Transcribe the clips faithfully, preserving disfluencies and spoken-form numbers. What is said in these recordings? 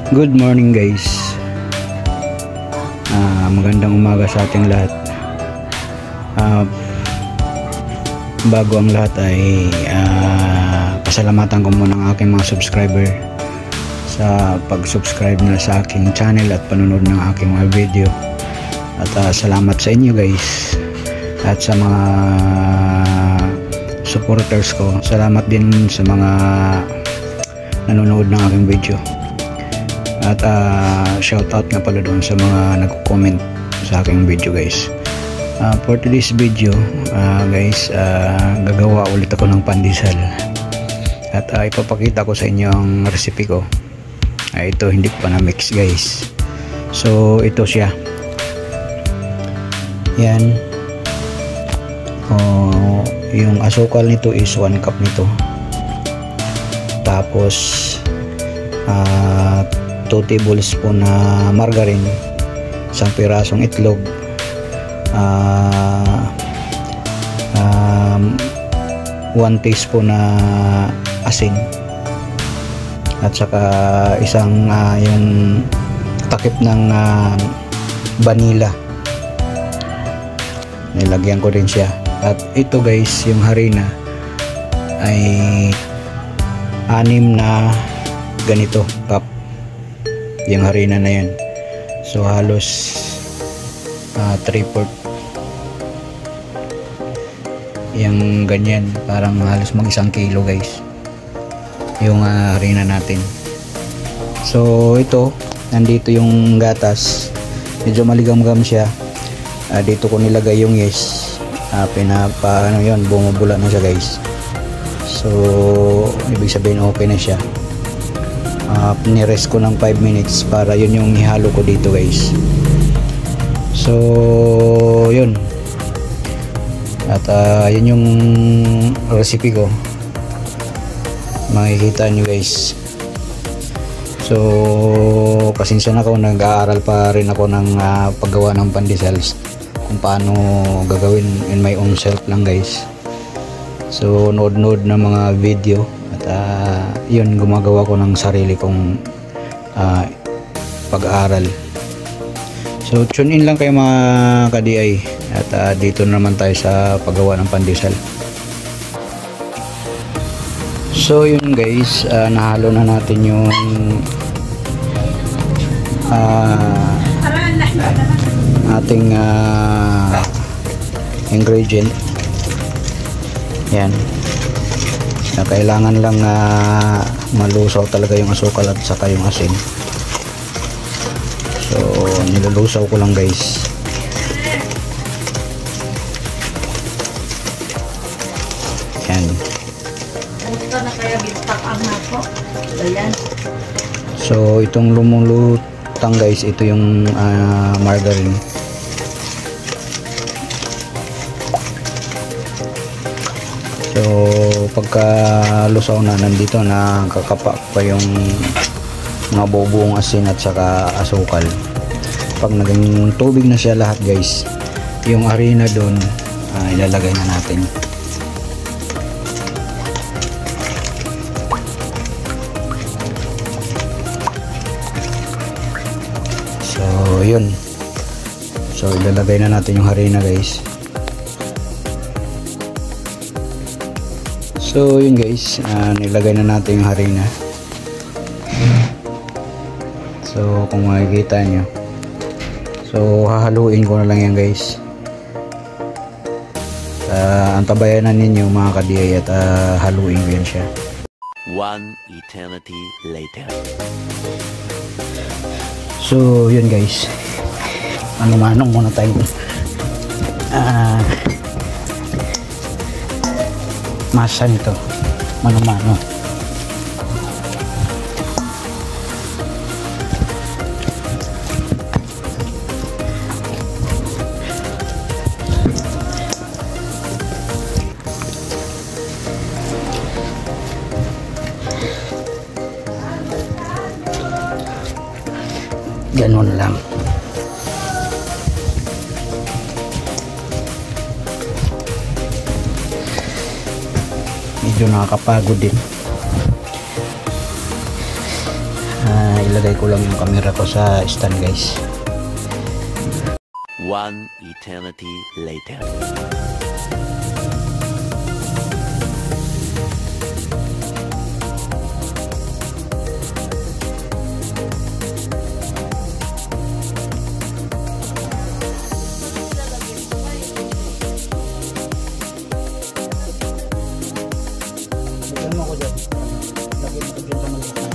Good morning guys. uh, Magandang umaga sa ating lahat. uh, Bago ang lahat ay uh, pasalamatan ko muna ang aking mga subscriber sa pag-subscribe nila sa aking channel at panonood ng aking mga video. At uh, salamat sa inyo guys. At sa mga supporters ko, salamat din sa mga nanonood ng aking video. At uh, shout out nga pala doon sa mga nagko-comment sa aking video guys. uh, For today's video uh, guys, uh, gagawa ulit ako ng pandesal. At uh, ipapakita ko sa inyo ang recipe ko. uh, Ito hindi ko pa na mix guys. So ito siya. Yan. Oh, yung asukal nito is one cup nito. Tapos uh, two tablespoon na margarine, isang pirasong itlog, uh, um, one teaspoon na asin, at saka isang uh, yung takip ng uh, vanilla, nilagyan ko din siya. At ito guys, yung harina ay anim na ganito cup yung harina na yan. So halos uh, three fourth yung ganyan, parang halos mag isang kilo guys yung uh, harina natin. So ito, nandito yung gatas, medyo maligam-gam siya. uh, dito ko nilagay yung yes. uh, pinapa ano yun, bumubula na siya guys. So ibig sabihin okay na siya. Uh, pinirest ko ng five minutes para yun yung ihalo ko dito guys. So yun. At uh, yun yung recipe ko, makikita nyo guys. So pasensya na ako, nag-aaral pa rin ako ng uh, paggawa ng pandesals, kung paano gagawin in my own self lang guys. So nood-nood ng mga video. At uh, yun, gumagawa ko ng sarili kong uh, pag-aaral. So tune in lang kayo mga ka-D I. At uh, dito naman tayo sa paggawa ng pandesal. So yun guys, uh, nahalo na natin yung uh, ating uh, ingredient. Yan. Na kailangan lang uh, malusaw talaga yung asukal at saka yung asin. So nilulusaw ko lang guys. Yan. So itong lumulutang guys, ito yung uh, margarine. So pagka lusaw na, nandito na kakapa pa yung mga bubuong asin at saka asukal. Pag naging tubig na siya lahat guys, yung harina doon uh, ilalagay na natin. So yun. So ilalagay na natin yung harina guys. So yun guys, uh, nilagay na natin yung harina. So kung makikita nyo, so hahaluin ko na lang yan guys. Uh, antabayanan ninyo mga ka-D I at uh, haluin ko yan siya. One eternity later. So yun guys, ano-manong muna tayo. Ah uh, masa nito, mano-mano. Ganun lang. medyo nakakapagod din. Uh, ilagay ko lang yung camera ko sa stand guys. One eternity later. Lagyan mo ko dyan. Lagyan mo ko dyan sa maliit na.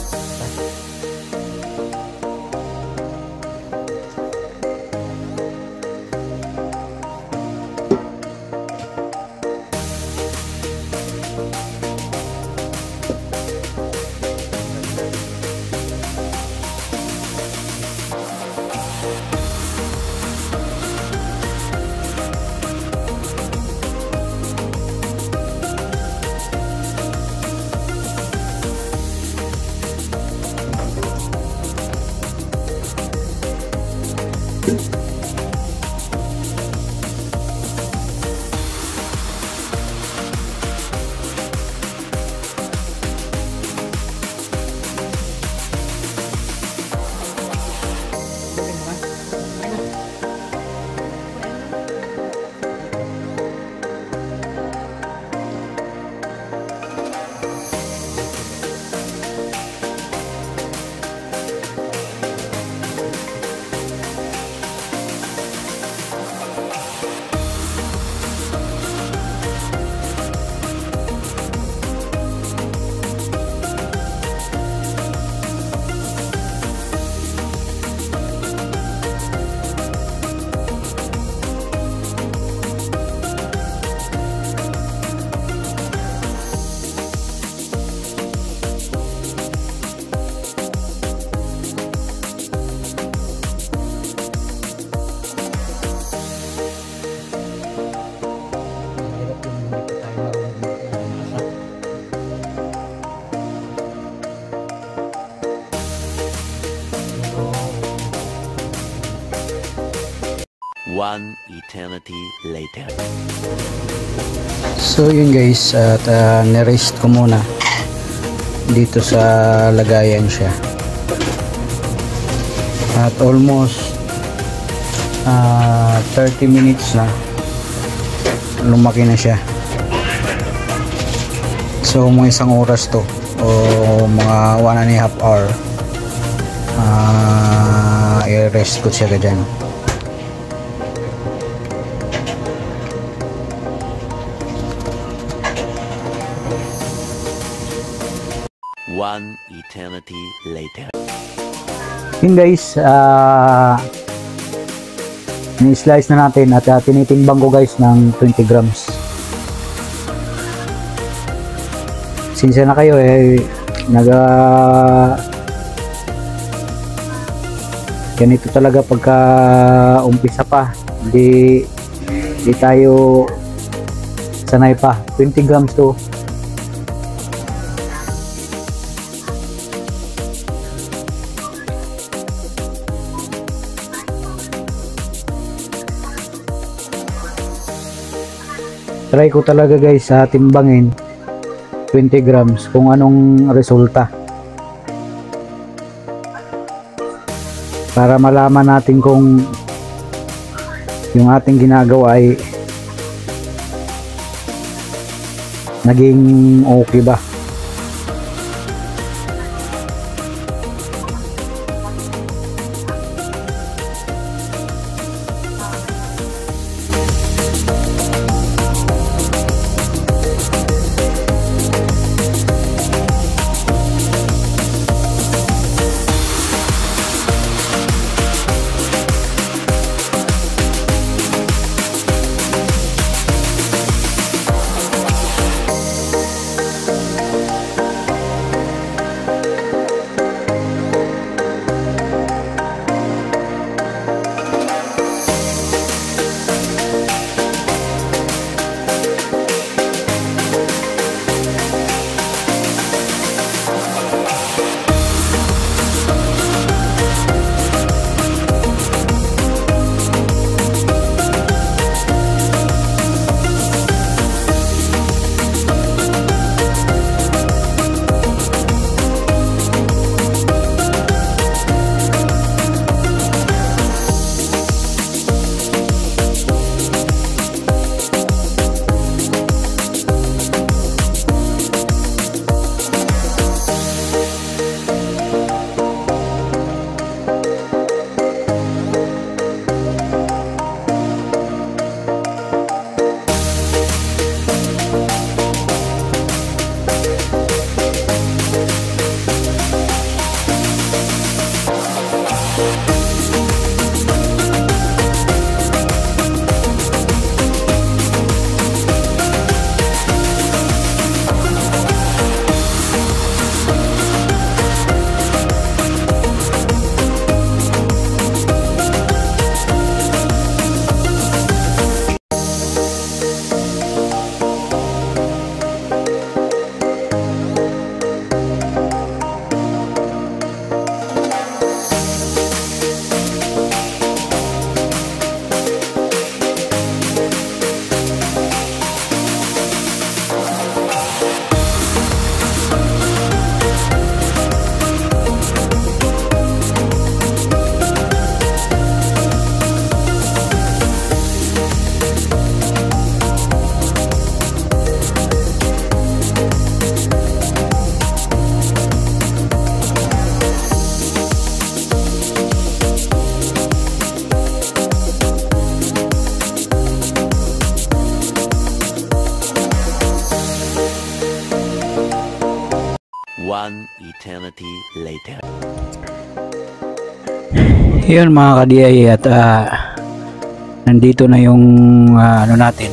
One eternity later. So yun guys, at uh, nirest ko muna dito sa lagayan siya. At almost uh, thirty minutes na lumaki na siya. So mga isang oras to o mga one and a half hour uh, i-rest ko siya dyan. One eternity later. Yun guys, uh, ni-slice na natin at uh, tinitimbang ko guys ng twenty grams. Sinsya na kayo eh, naga ganito talaga pagka umpisa pa, hindi, hindi tayo sanay pa. Twenty grams to. Try ko talaga guys sa timbangin twenty grams kung anong resulta, para malaman natin kung yung ating ginagawa ay naging okay ba. eternity later. Yun mga ka-D I at uh, nandito na yung uh, ano natin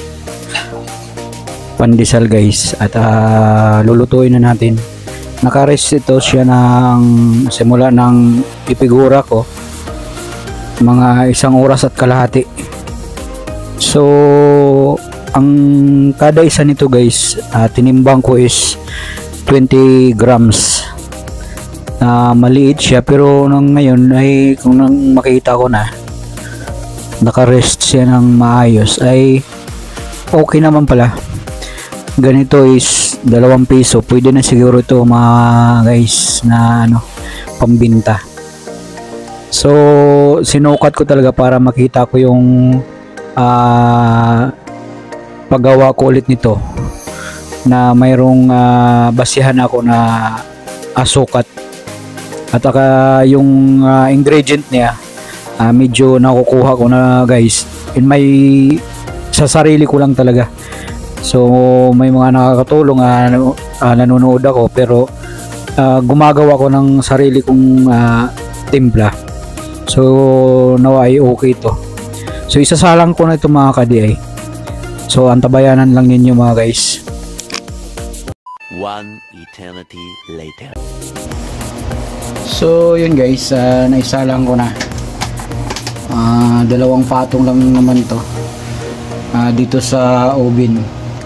pandesal guys at uh, lulutuin na natin. Naka-rest ito siya ng simula ng ipigura ko mga isang oras at kalahati. So ang kada isa nito guys uh, tinimbang ko is twenty grams. Uh, maliit siya pero nung ngayon ay kung nang makita ko na naka-rest siya ng maayos ay okay naman pala. Ganito is dalawang piso, pwede na siguro ito mga guys na ano pambinta. So sinukat ko talaga para makita ko yung uh, paggawa ko ulit nito na mayroong uh, basihan ako na asukat at saka yung uh, ingredient niya uh, medyo nakukuha ko na guys in my sa sarili ko lang talaga. So may mga nakakatulong uh, uh, nanonood ako pero uh, gumagawa ko ng sarili kong uh, timpla. So nawa ay okay to. So isasalang ko na ito mga ka-D I. So antabayanan lang ninyo mga guys. One eternity later. So yun guys, uh, naisalang ko na. Uh, dalawang patong lang naman to uh, dito sa oven.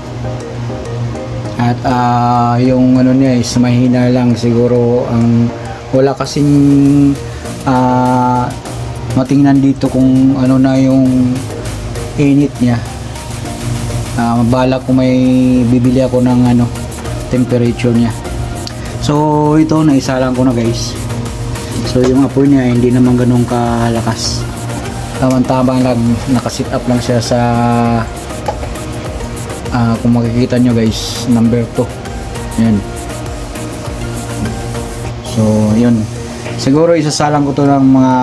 At uh, yung ano niya is mahina lang siguro ang wala kasing uh, matingnan dito kung ano na yung init niya. Uh, mabalak ko may bibili ako ng ano temperature niya. So ito naisalang ko na guys. So yung apoy niya hindi naman ganun kalakas. Tamang-tamang lang, nakasit up lang siya sa Uh, kung makikita nyo guys, number two. Yan. So yun, siguro isasalang ko to ng mga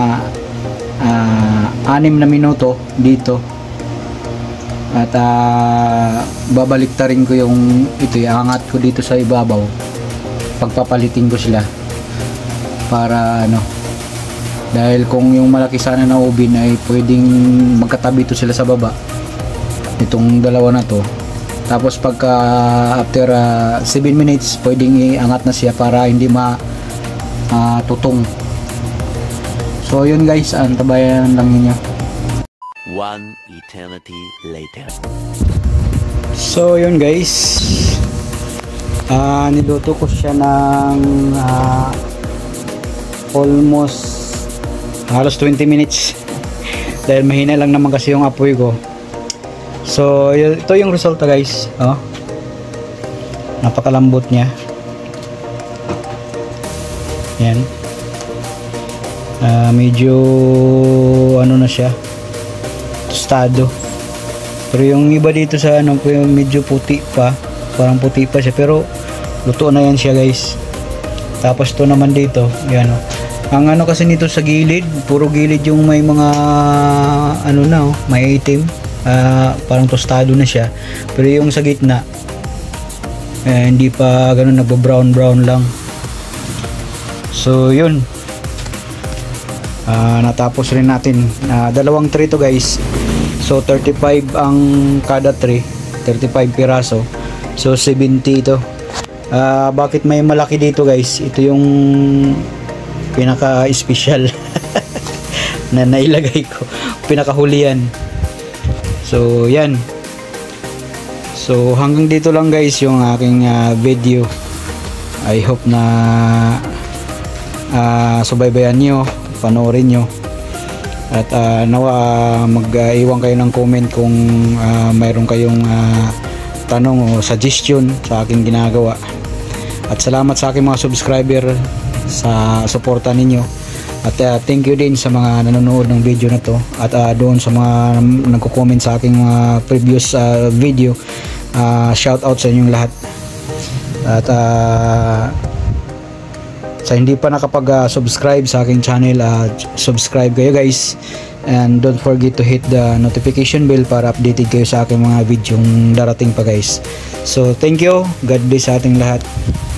uh, anim na minuto dito at uh, babaliktarin ko yung ito, iangat ko dito sa ibabaw, pagpapalitin ko sila para ano, dahil kung yung malaki sana na oven ay pwedeng magkatabi to sila sa baba, itong dalawa na to. Tapos pagka after uh, seven minutes pwedeng iangat na siya para hindi ma uh, tutong. So yun guys, antabayan lang niyo. One eternity later. So yun guys, uh, niluto ko siya ng uh, almost halos twenty minutes dahil mahina lang naman kasi yung apoy ko. So ito yung resulta guys, oh. Napakalambot niya. Yan. Uh, medyo ano na siya, tostado. Pero yung iba dito sa ano, medyo puti pa, parang puti pa siya, pero luto na yan siya guys. Tapos to naman dito, yan oh. Ang ano kasi nito sa gilid, puro gilid yung may mga ano na oh, may itim. Uh, parang tostado na siya, pero yung sa gitna eh, hindi pa ganun, nagbo brown brown lang. So yun, uh, natapos rin natin. Uh, dalawang tray to guys, so thirty-five ang kada tray, thirty-five piraso, so seventy ito. Uh, bakit may malaki dito guys? Ito yung pinaka special na nailagay ko, pinakahulian. So yan. So hanggang dito lang guys yung aking uh, video. I hope na uh, subaybayan nyo, panoorin nyo, at uh, nawa uh, mag-iwan uh, kayo ng comment kung uh, mayroon kayong uh, tanong o suggestion sa aking ginagawa. At salamat sa aking mga subscriber sa suporta ninyo. At uh, thank you din sa mga nanonood ng video na to, at uh, doon sa mga nagko-comment sa aking mga previous uh, video, uh, shout out sa inyong lahat. At uh, sa hindi pa nakapag-subscribe uh, sa aking channel, uh, subscribe kayo guys, and don't forget to hit the notification bell para updated kayo sa aking mga video darating pa guys. So thank you, God bless sa ating lahat.